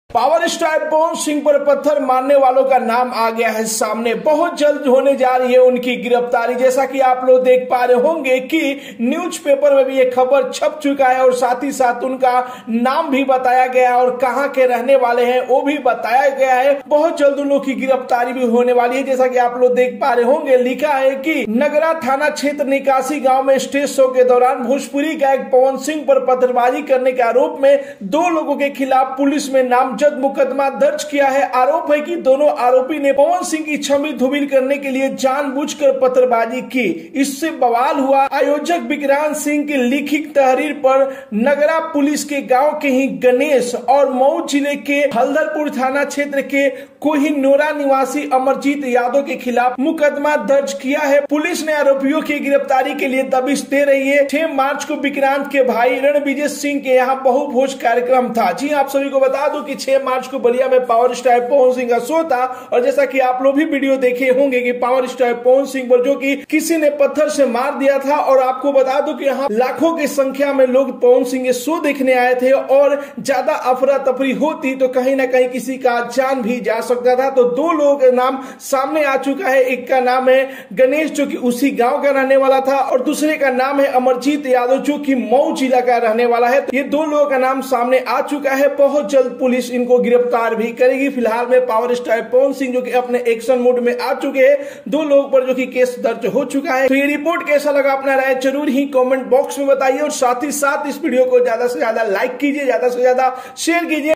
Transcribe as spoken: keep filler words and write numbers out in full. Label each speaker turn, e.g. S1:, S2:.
S1: Power star Pawan Singh पर पत्थर मारने वालों का नाम आ गया है सामने। बहुत जल्द होने जा रही है उनकी गिरफ्तारी। जैसा कि आप लोग देख पा रहे होंगे कि न्यूज़पेपर में भी ये खबर छप चुका है और साथ ही साथ उनका नाम भी बताया गया है और कहां के रहने वाले हैं वो भी बताया गया है। बहुत जल्द उन लोग की गिरफ्तारी भी होने वाली है। जैसा कि आप लोग देख पा रहे होंगे, लिखा है कि नगरा थाना क्षेत्र निकासी गाँव में स्टेज शो के दौरान भोजपुरी गायक पवन सिंह पर पत्थरबाजी करने के आरोप में दो लोगों के खिलाफ पुलिस में नाम जद मुकदमा दर्ज किया है। आरोप है कि दोनों आरोपी ने पवन सिंह की छवि धूमिल करने के लिए जानबूझकर पत्थरबाजी की। इससे बवाल हुआ। आयोजक विक्रांत सिंह की लिखित तहरीर पर नगरा पुलिस के गांव के ही गणेश और मऊ जिले के हल्दरपुर थाना क्षेत्र के कोहिनोरा निवासी अमरजीत यादव के खिलाफ मुकदमा दर्ज किया है। पुलिस ने आरोपियों की गिरफ्तारी के लिए दबिश दे रही है। छह मार्च को विक्रांत के भाई रणविजय सिंह के यहाँ बहुभोज कार्यक्रम था। जी आप सभी को बता दूं कि छह मार्च को बलिया में पावर स्टार पवन सिंह का शो था और जैसा कि आप लोग भी वीडियो देखे होंगे कि पावर स्टार पवन सिंह पर जो कि किसी ने पत्थर से मार दिया था। और आपको बता दूं कि यहाँ लाखों की संख्या में लोग पवन सिंह के शो देखने आए थे और ज्यादा अफरा तफरी होती तो कहीं ना कहीं किसी का जान भी जा सकता था। तो दो लोगों का नाम सामने आ चुका है। एक का नाम है गणेश जो कि उसी गांव का रहने वाला था और दूसरे का नाम है अमरजीत यादव जो कि मऊ जिला का रहने वाला है। ये दो लोगों का नाम सामने आ चुका है। बहुत जल्द पुलिस इनको गिरफ्तार भी करेगी। फिलहाल में पावर स्टार पवन सिंह जो कि अपने एक्शन मोड में आ चुके हैं। दो लोगों पर जो कि केस दर्ज हो चुका है। तो ये रिपोर्ट कैसा लगा अपना राय जरूर ही कमेंट बॉक्स में बताइए और साथ ही साथ इस वीडियो को ज्यादा से ज्यादा लाइक कीजिए, ज्यादा से ज्यादा शेयर कीजिए।